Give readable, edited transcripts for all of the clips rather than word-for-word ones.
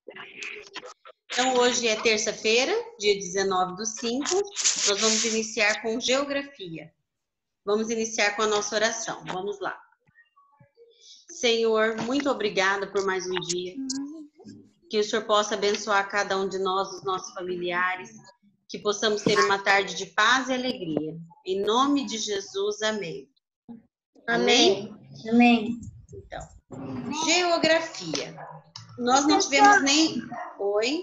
Então, hoje é terça-feira, dia 19/5. Nós vamos iniciar com geografia. Vamos iniciar com a nossa oração. Vamos lá. Senhor, muito obrigada por mais um dia. Que o Senhor possa abençoar cada um de nós, os nossos familiares. Que possamos ter uma tarde de paz e alegria. Em nome de Jesus, amém. Amém? Amém. Então, geografia. Nós não tivemos nem... Oi?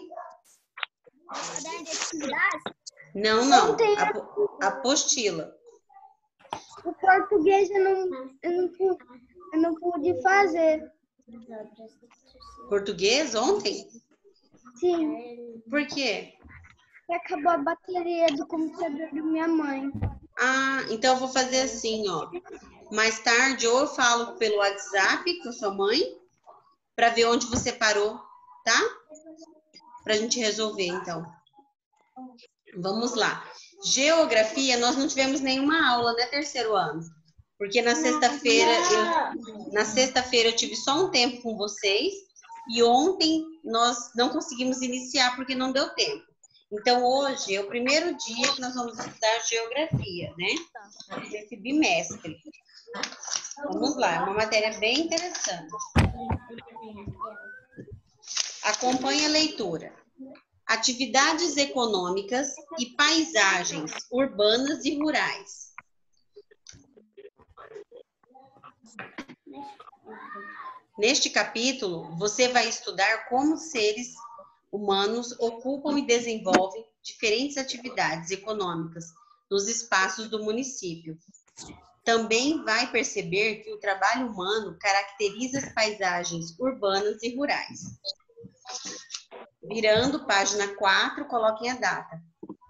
Não. Apostila. O português eu não pude fazer. Português ontem? Sim. Por quê? Acabou a bateria do computador da minha mãe. Ah, então eu vou fazer assim, ó. Mais tarde, ou eu falo pelo WhatsApp com a sua mãe, para ver onde você parou, tá? Pra gente resolver, então. Vamos lá. Geografia, nós não tivemos nenhuma aula, né, terceiro ano? Porque na sexta-feira eu tive só um tempo com vocês e ontem nós não conseguimos iniciar porque não deu tempo. Então, hoje é o primeiro dia que nós vamos estudar geografia, né? Desse bimestre. Vamos lá, é uma matéria bem interessante. Acompanhe a leitura. Atividades econômicas e paisagens urbanas e rurais. Neste capítulo, você vai estudar como os seres humanos ocupam e desenvolvem diferentes atividades econômicas nos espaços do município. Também vai perceber que o trabalho humano caracteriza as paisagens urbanas e rurais. Virando, página 4, coloquem a data.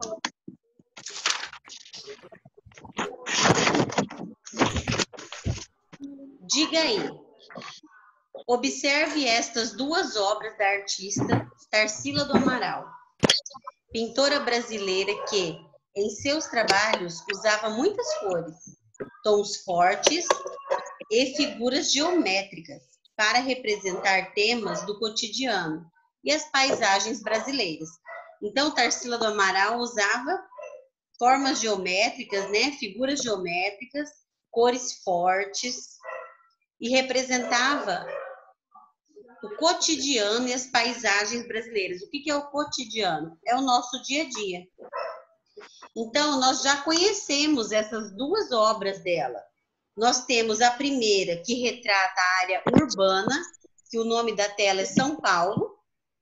Diga aí. Observe estas duas obras da artista Tarsila do Amaral, pintora brasileira que, em seus trabalhos, usava muitas cores, tons fortes e figuras geométricas para representar temas do cotidiano e as paisagens brasileiras. Então, Tarsila do Amaral usava formas geométricas, né, figuras geométricas, cores fortes e representava o cotidiano e as paisagens brasileiras. O que é o cotidiano? É o nosso dia a dia. Então, nós já conhecemos essas duas obras dela. Nós temos a primeira, que retrata a área urbana, que o nome da tela é São Paulo.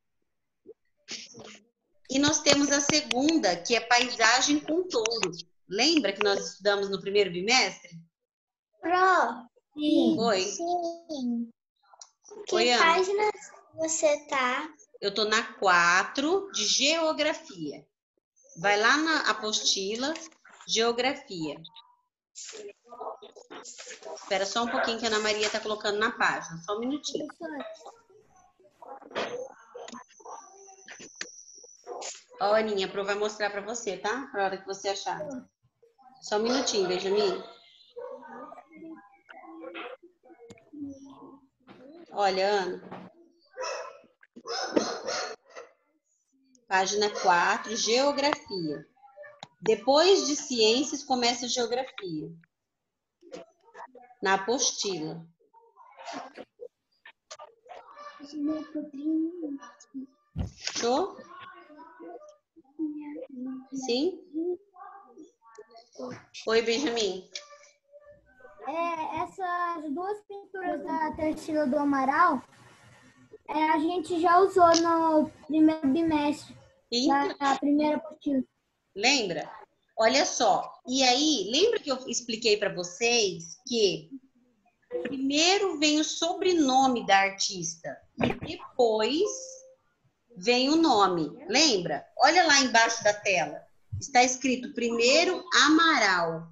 E nós temos a segunda, que é Paisagem com Touro. Lembra que nós estudamos no primeiro bimestre? Sim. Oi. Sim. Que Oi, Ana. página você tá? Eu tô na 4 de Geografia. Vai lá na apostila, Geografia. Espera só um pouquinho que a Ana Maria tá colocando na página. Só um minutinho. Ó, Aninha, a Pro vai mostrar pra você, tá? Na hora que você achar. Só um minutinho, Benjamin. Olha, Ana. Página 4, Geografia. Depois de Ciências, começa Geografia. Na apostila. Show? Sim? Oi, Benjamin. Essas duas pinturas da Tarsila do Amaral, a gente já usou no primeiro bimestre, na primeira apostila. Lembra? Olha só. E aí, lembra que eu expliquei para vocês que primeiro vem o sobrenome da artista e depois vem o nome. Lembra? Olha lá embaixo da tela. Está escrito primeiro Amaral.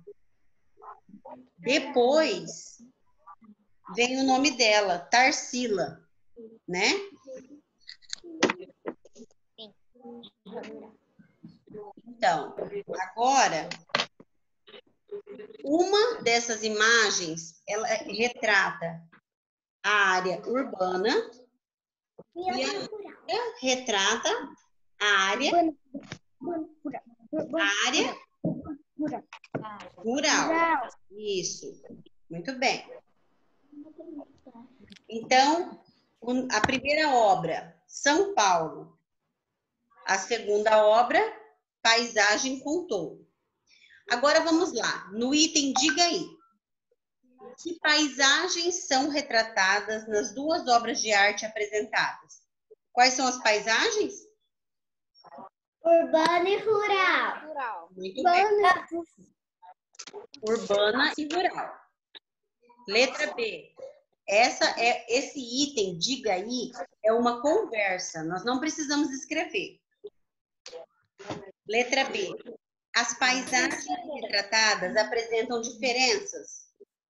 Depois vem o nome dela, Tarsila, né? Então, agora, uma dessas imagens, ela retrata a área urbana retrata a área rural. Isso. Muito bem. Então, a primeira obra, São Paulo. A segunda obra, Paisagem Contorno. Agora vamos lá, no item Diga aí. Que paisagens são retratadas nas duas obras de arte apresentadas? Quais são as paisagens? Urbana e rural. Muito bem. Urbana e rural. Letra B. Esse item, diga aí, é uma conversa. Nós não precisamos escrever. Letra B. As paisagens retratadas apresentam diferenças?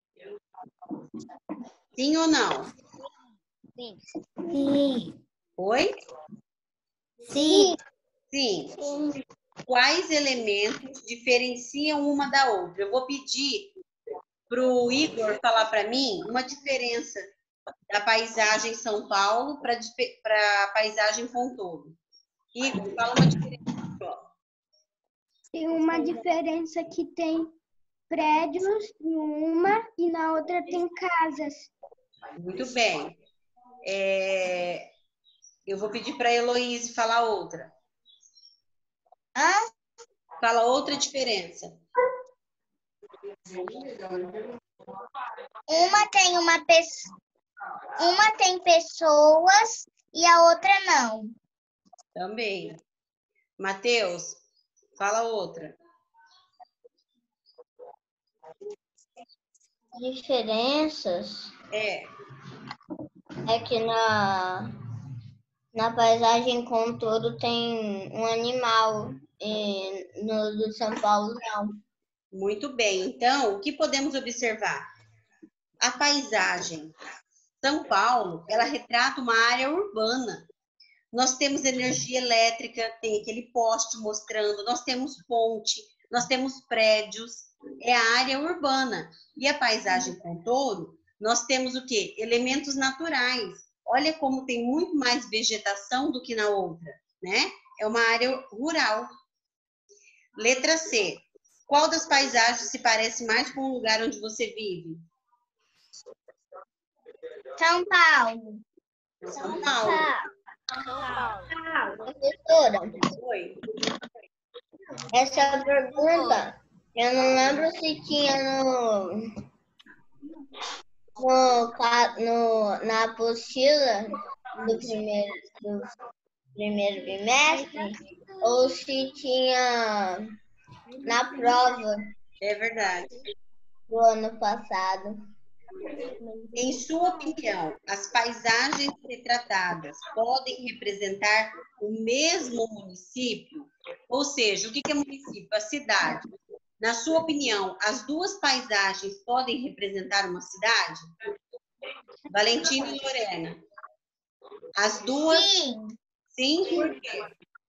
Sim ou não? Sim. Sim. Oi? Sim. Sim. Quais elementos diferenciam uma da outra? Eu vou pedir para o Igor falar para mim uma diferença da paisagem São Paulo para a paisagem Contorno. Igor, fala uma diferença. Tem uma diferença que tem prédios em uma e na outra tem casas. Muito bem. Eu vou pedir para a Heloíse falar outra. Fala outra diferença. Uma tem pessoas e a outra não. Também. Matheus, fala outra. Diferenças É que na paisagem Contorno tem um animal e no do São Paulo não. muito bem. Então, o que podemos observar? A paisagem São Paulo, ela retrata uma área urbana. Nós temos energia elétrica, tem aquele poste mostrando, nós temos ponte, nós temos prédios, é a área urbana. E a paisagem Contorno, nós temos o quê? Elementos naturais. Olha como tem muito mais vegetação do que na outra, né? É uma área rural. Letra C. Qual das paisagens se parece mais com o lugar onde você vive? São Paulo. São Paulo. Professora, Oi. essa pergunta, eu não lembro se tinha na apostila do primeiro bimestre ou se tinha na prova É verdade. do ano passado. Em sua opinião, as paisagens retratadas podem representar o mesmo município? Ou seja, o que é município? A cidade. Na sua opinião, as duas paisagens podem representar uma cidade? Valentina e Lorena. As duas? Sim. Sim, por quê?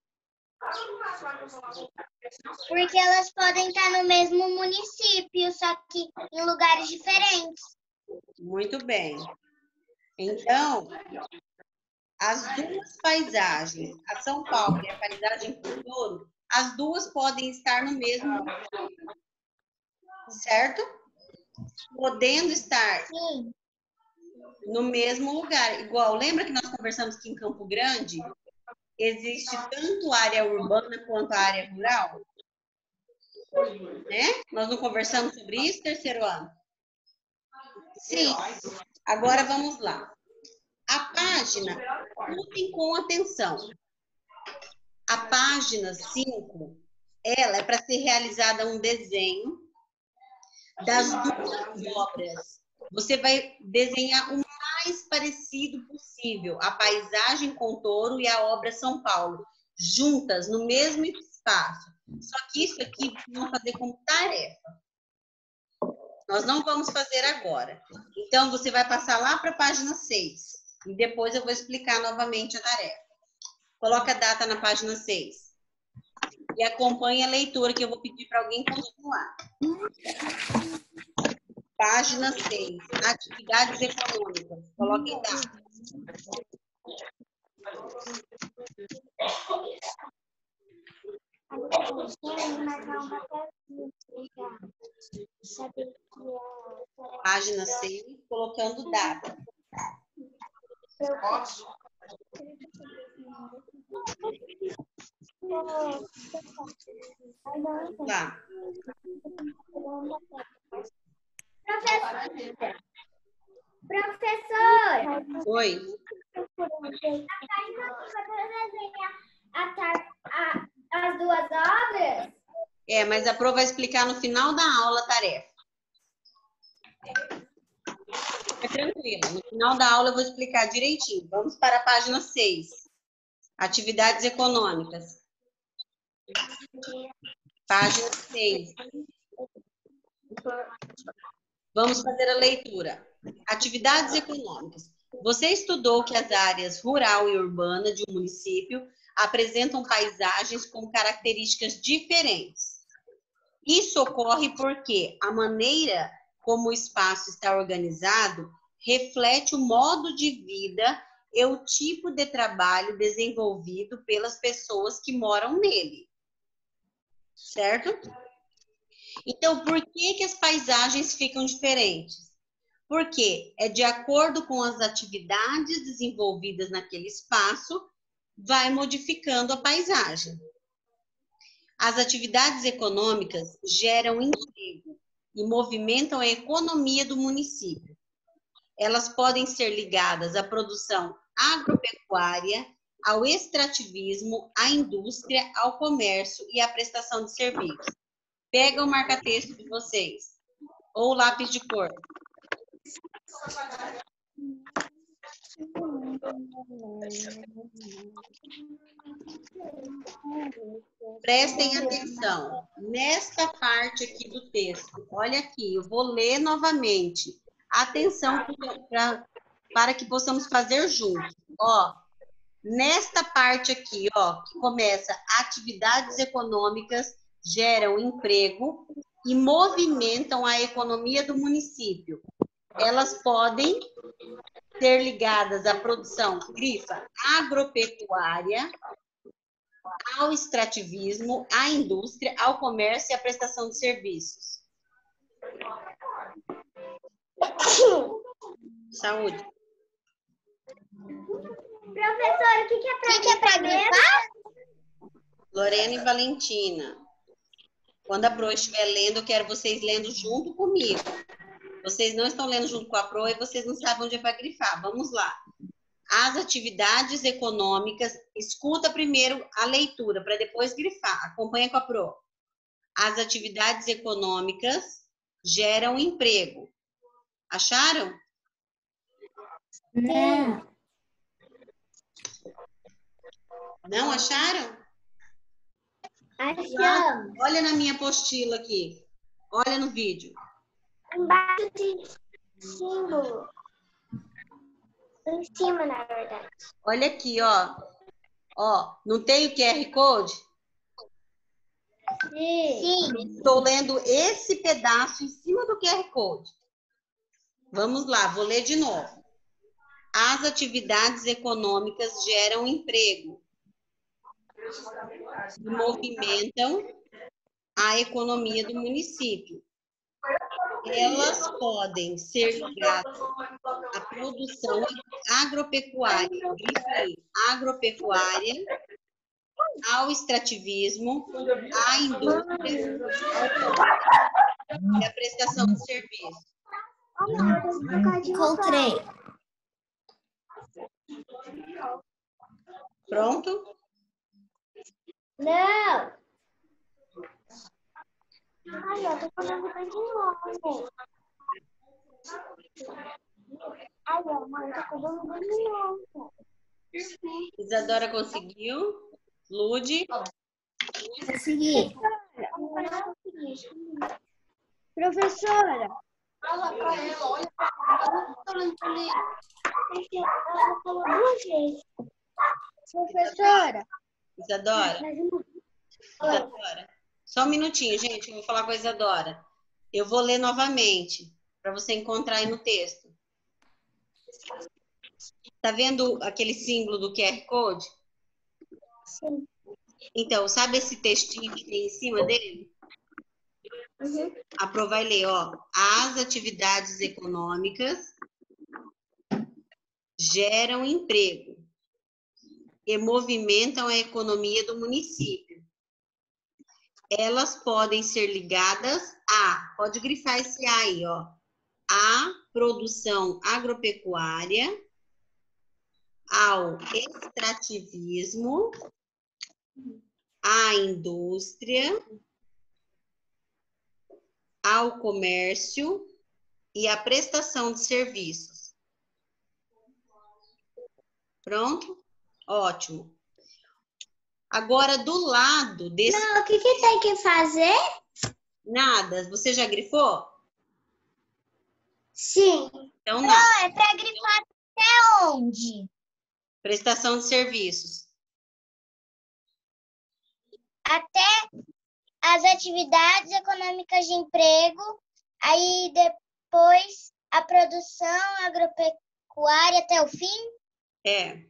Porque elas podem estar no mesmo município, só que em lugares diferentes. Muito bem. Então, as duas paisagens, a São Paulo e a paisagem Contorno, as duas podem estar no mesmo município, certo? Podendo estar no mesmo lugar. Igual, lembra que nós conversamos que em Campo Grande existe tanto área urbana quanto a área rural? Né? Nós não conversamos sobre isso, terceiro ano? Sim. Agora vamos lá. A página, escutem com atenção. A página 5, ela é para ser realizada um desenho das duas obras. Você vai desenhar o mais parecido possível, a paisagem Contorno e a obra São Paulo, juntas, no mesmo espaço. Só que isso aqui vamos fazer como tarefa. Nós não vamos fazer agora. Então, você vai passar lá para a página 6. E depois eu vou explicar novamente a tarefa. Coloca a data na página 6. E acompanhe a leitura, que eu vou pedir para alguém continuar. Página 6. Atividades econômicas. Coloquem data. Página 6, colocando data. Lá. Professor! Oi. As duas obras? É, mas a Pro vai explicar no final da aula a tarefa. Fica tranquilo. No final da aula eu vou explicar direitinho. Vamos para a página 6. Atividades econômicas. Página 6. Vamos fazer a leitura. Atividades econômicas. Você estudou que as áreas rural e urbana de um município apresentam paisagens com características diferentes. Isso ocorre porque a maneira como o espaço está organizado reflete o modo de vida e o tipo de trabalho desenvolvido pelas pessoas que moram nele. Certo? Então, por que as paisagens ficam diferentes? Porque é de acordo com as atividades desenvolvidas naquele espaço, vai modificando a paisagem. As atividades econômicas geram emprego e movimentam a economia do município. Elas podem ser ligadas à produção agropecuária, ao extrativismo, à indústria, ao comércio e à prestação de serviços. Pega o marca-texto de vocês, ou o lápis de cor. Prestem atenção. Nesta parte aqui do texto, olha aqui, eu vou ler novamente. Atenção para que possamos fazer juntos. Ó, nesta parte aqui, ó, que começa, atividades econômicas geram emprego e movimentam a economia do município. Elas podem ser ligadas à produção, grifa, agropecuária, ao extrativismo, à indústria, ao comércio e à prestação de serviços. Saúde. Professor, o que é para grifar? Lorena e Valentina. Quando a Pro estiver lendo, eu quero vocês lendo junto comigo. Vocês não estão lendo junto com a Pro e vocês não sabem onde é para grifar. Vamos lá. As atividades econômicas, escuta primeiro a leitura, para depois grifar. Acompanha com a Pro. As atividades econômicas geram emprego. Acharam? Não. Não acharam? Achamos. Olha na minha apostila aqui. Olha no vídeo. Embaixo de símbolo. Em cima, na verdade. Olha aqui, ó. Ó, não tem o QR Code? Sim. Estou lendo esse pedaço em cima do QR Code. Vamos lá, vou ler de novo. As atividades econômicas geram emprego e movimentam a economia do município. Elas podem ser ligadas à produção agropecuária, ao extrativismo, à indústria, e à prestação de serviço. Encontrei. Pronto? Não. Ai, eu tô falando de novo. Ai, mãe, eu tô falando de novo. Isadora conseguiu? Lude? Consegui. Professora. Fala pra ela, olha. Ela falou duas vezes. Professora. Isadora? Isadora? Só um minutinho, gente, eu vou falar com a Isadora. Eu vou ler novamente, para você encontrar aí no texto. Tá vendo aquele símbolo do QR Code? Sim. Então, sabe esse textinho que tem em cima dele? Uhum. A Pro vai ler, ó. As atividades econômicas geram emprego e movimentam a economia do município. Elas podem ser ligadas a, pode grifar esse A aí, ó, a produção agropecuária, ao extrativismo, à indústria, ao comércio e à prestação de serviços. Pronto? Ótimo. Agora, do lado desse... Não, o que tem que fazer? Nada. Você já grifou? Sim. Então, Não, nada. é para grifar até onde? Prestação de serviços. Até as atividades econômicas de emprego, aí depois a produção agropecuária até o fim? É.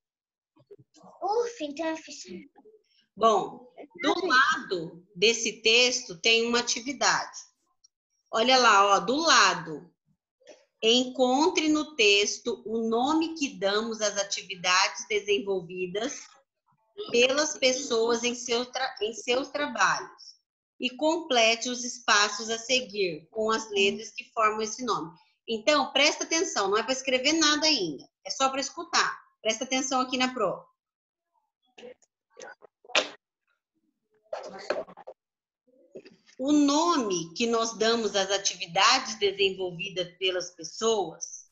Então eu fiz. Bom, do lado desse texto tem uma atividade. Olha lá, ó, do lado. Encontre no texto o nome que damos às atividades desenvolvidas pelas pessoas em seus trabalhos e complete os espaços a seguir com as letras que formam esse nome. Então, presta atenção, não é para escrever nada ainda, é só para escutar. Presta atenção aqui na Pro. O nome que nós damos às atividades desenvolvidas pelas pessoas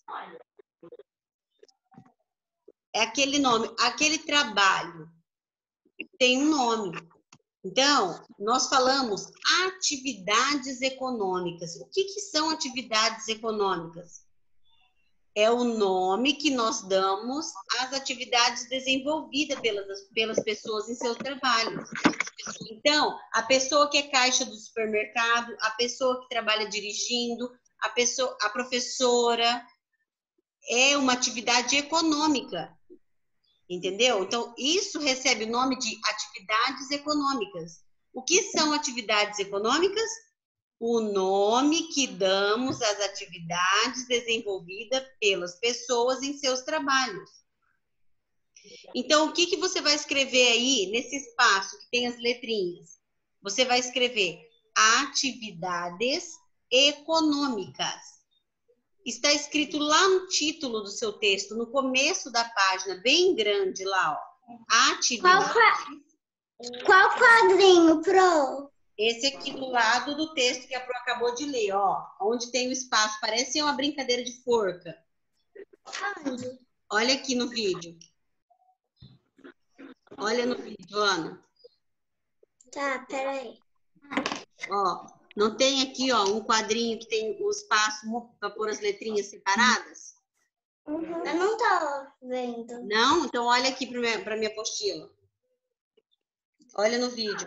é aquele nome, aquele trabalho tem um nome. Então, nós falamos atividades econômicas. O que são atividades econômicas? É o nome que nós damos às atividades desenvolvidas pelas pessoas em seus trabalhos. Então, a pessoa que é caixa do supermercado, a pessoa que trabalha dirigindo, a professora, é uma atividade econômica. Entendeu? Então, isso recebe o nome de atividades econômicas. O que são atividades econômicas? O nome que damos às atividades desenvolvidas pelas pessoas em seus trabalhos. Então, o que você vai escrever aí, nesse espaço que tem as letrinhas? Você vai escrever atividades econômicas. Está escrito lá no título do seu texto, no começo da página, bem grande lá, ó. Atividades. Qual quadrinho, Pro? Esse aqui do lado do texto que a Pro acabou de ler, ó. Onde tem o espaço, parece uma brincadeira de forca. Onde? Olha aqui no vídeo. Olha no vídeo, Ana. Tá, peraí. Ó, não tem aqui, ó, um quadrinho que tem o espaço para pôr as letrinhas separadas? Uhum. Eu não tô vendo. Não? Então olha aqui para minha apostila. Olha no vídeo.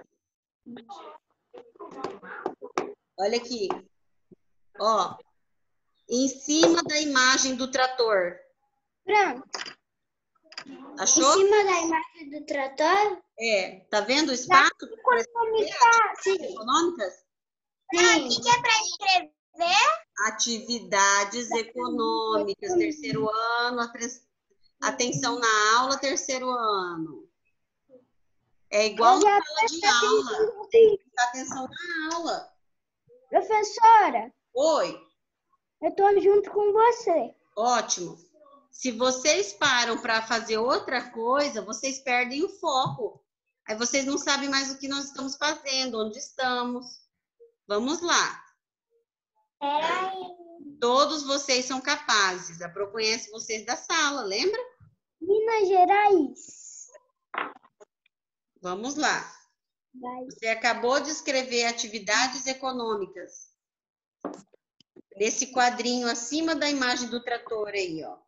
Olha aqui. Ó, em cima da imagem do trator. Pronto. Achou? Em cima da imagem do trator? É. Tá vendo o espaço? Econômicas? Sim. O que é para escrever? Atividades econômicas, terceiro ano, atenção na aula, terceiro ano. É igual na sala de aula. Tem que prestar atenção na aula. Professora, Oi. eu tô junto com você. Ótimo. Se vocês param para fazer outra coisa, vocês perdem o foco. Aí vocês não sabem mais o que nós estamos fazendo, onde estamos. Vamos lá. Peraí. Todos vocês são capazes. A Pro conhece vocês da sala, lembra? Minas Gerais. Vamos lá. Vai. Você acabou de escrever atividades econômicas. Nesse quadrinho acima da imagem do trator aí, ó.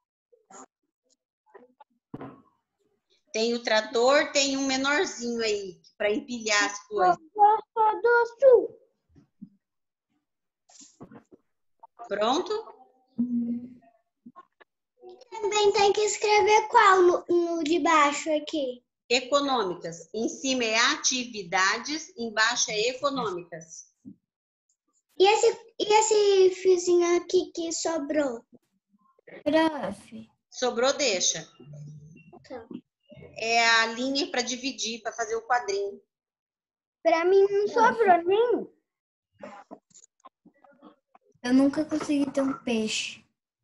Tem o trator, tem um menorzinho aí para empilhar as coisas. Do Sul. Pronto? Também tem que escrever qual no de baixo aqui? Econômicas. Em cima é atividades, embaixo é econômicas. E esse fiozinho aqui que sobrou? Prof. Sobrou, deixa. Tá. É a linha para dividir, para fazer o quadrinho. Pra mim não sobrou nenhum. Eu nunca consegui ter um peixe.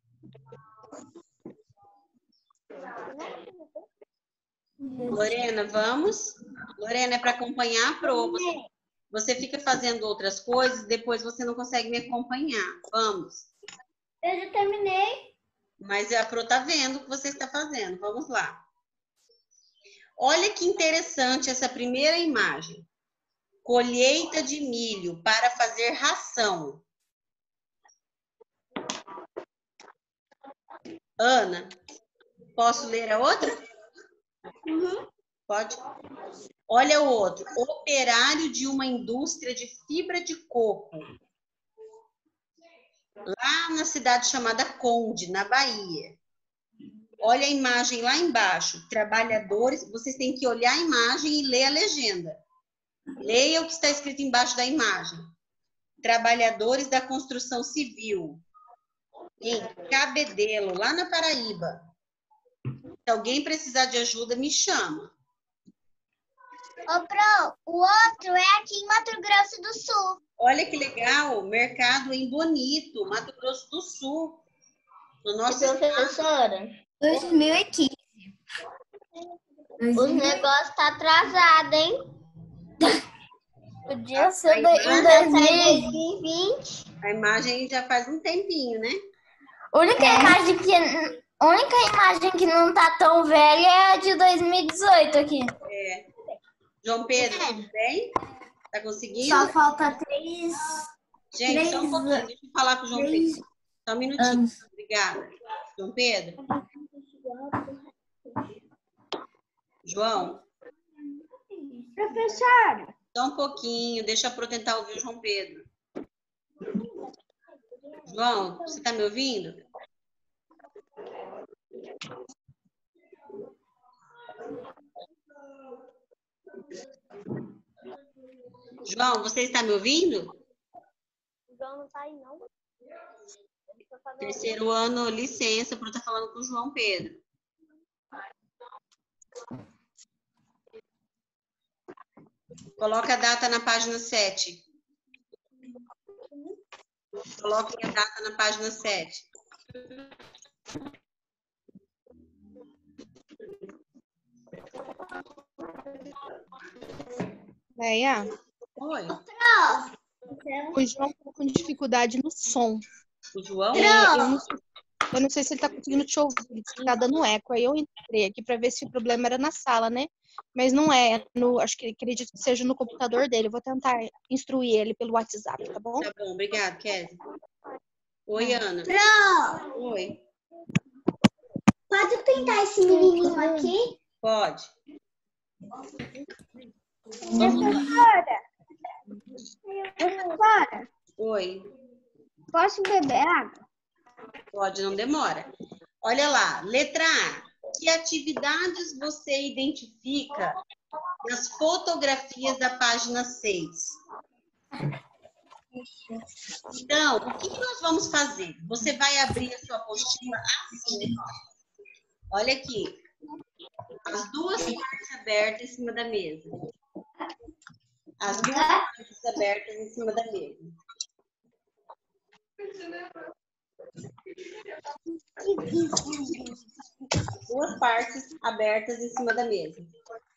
Lorena, vamos? Lorena, é para acompanhar a prova. Você fica fazendo outras coisas, depois você não consegue me acompanhar. Vamos. Eu já terminei. Mas a Pro tá vendo o que você está fazendo. Vamos lá. Olha que interessante essa primeira imagem. Colheita de milho para fazer ração. Ana, posso ler a outra? Uhum. Pode? Olha o outro. Operário de uma indústria de fibra de coco. Lá na cidade chamada Conde, na Bahia. Olha a imagem lá embaixo. Trabalhadores, vocês têm que olhar a imagem e ler a legenda. Leia o que está escrito embaixo da imagem. Trabalhadores da construção civil. Em Cabedelo, lá na Paraíba. Se alguém precisar de ajuda, me chama. Ô, Pro, o outro é aqui em Mato Grosso do Sul. Olha que legal, mercado em Bonito, Mato Grosso do Sul. No nosso Professora, 2015. os negócios tá atrasado, hein? Podia ser em Manda 2020. 2020. A imagem já faz um tempinho, né? A única imagem que não tá tão velha é a de 2018 aqui. João Pedro, tudo bem? Tá conseguindo? Só falta 3. Gente, só um pouquinho, deixa eu falar com o João Pedro. Só um minutinho. Obrigada. João Pedro. João, Professora, só um pouquinho, deixa eu tentar ouvir o João Pedro. João, você tá me ouvindo? João, você está me ouvindo? João não tá aí, não. Terceiro ano, licença, por estar falando com o João Pedro. Coloca a data na página 7. Coloquem a data na página 7. Leia, Oi, o João tá com dificuldade no som. o João? Eu não sei se ele tá conseguindo te ouvir, se tá dando eco. Aí eu entrei aqui para ver se o problema era na sala, né? Mas não é. Acho que acredito que seja no computador dele. Eu vou tentar instruir ele pelo WhatsApp, tá bom? Tá bom, obrigado, Kézia. Oi, Ana. Pro, Oi, pode pintar esse menininho aqui? pode. Professora, Oi, posso beber água? pode, não demora. Olha lá, letra A. Que atividades você identifica nas fotografias da página 6? Então, o que nós vamos fazer? Você vai abrir a sua apostila assim, ó. Olha aqui. As duas partes abertas em cima da mesa. As duas partes abertas em cima da mesa. Duas partes abertas em cima da mesa.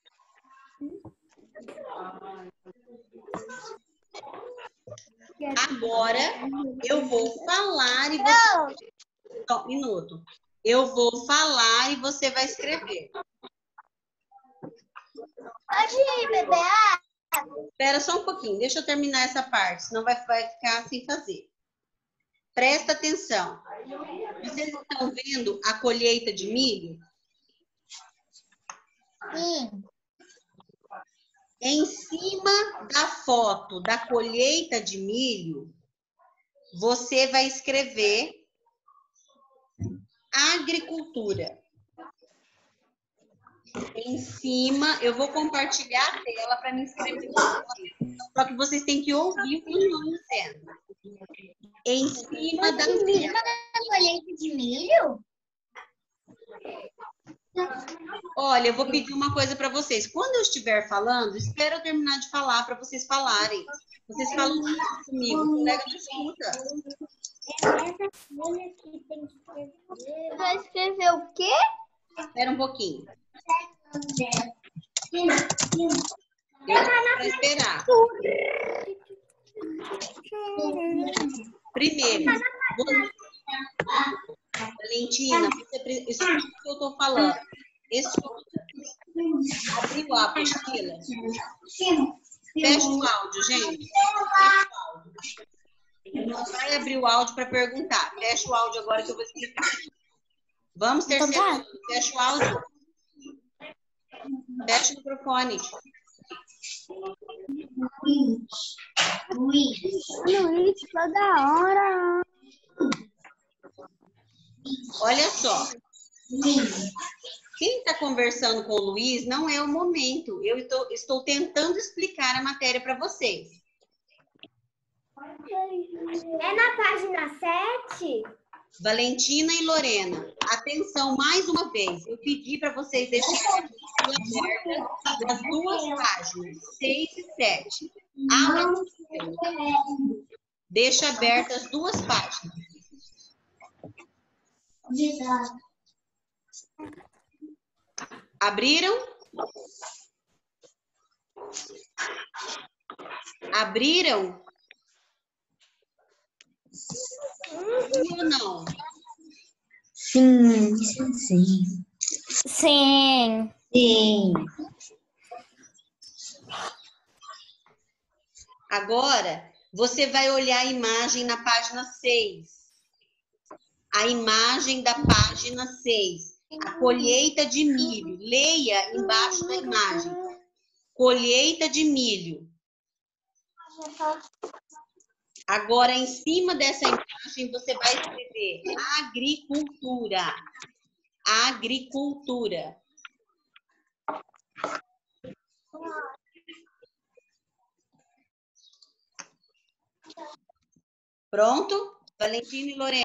Agora, eu vou falar e você... Só um minuto. Eu vou falar e você vai escrever. Pode beber água? Espera só um pouquinho, deixa eu terminar essa parte, senão vai ficar sem fazer. Presta atenção. Vocês estão vendo a colheita de milho? Sim. Em cima da foto da colheita de milho, você vai escrever agricultura. Em cima, eu vou compartilhar a tela para me escrever. Só que vocês têm que ouvir o que eu estou dizendo. Em cima da colheita de milho? Olha, eu vou pedir uma coisa para vocês. Quando eu estiver falando, espera eu terminar de falar para vocês falarem. Vocês falam comigo, o colega não escuta. Essa folha que tem que escrever. Vai escrever o quê? Espera um pouquinho. Eu vou esperar. Primeiro, Valentina, escuta o que eu estou falando. Escuta. Abriu a apostila. Fecha o áudio, gente. Fecha o áudio. Não vai abrir o áudio para perguntar. Fecha o áudio agora que eu vou explicar. Vamos, terceiro. Fecha o áudio. Fecha o microfone. Luiz, toda hora. Olha só. Quem está conversando com o Luiz não é o momento. Eu estou tentando explicar a matéria para vocês. É na página 7? Valentina e Lorena, atenção mais uma vez. Eu pedi para vocês deixarem abertas as duas páginas, 6 e 7. Deixa abertas as duas páginas. Abriram? Abriram? Sim ou não? Sim. Agora, você vai olhar a imagem na página 6. A imagem da página 6. A colheita de milho. Leia embaixo da imagem. Colheita de milho. Agora, em cima dessa imagem, você vai escrever agricultura. Agricultura. Pronto? Valentina e Lorena.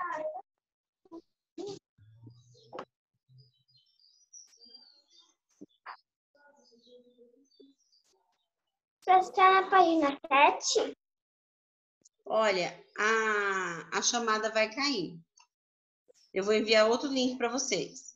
Você está na página 7? Olha, a chamada vai cair. Eu vou enviar outro link para vocês.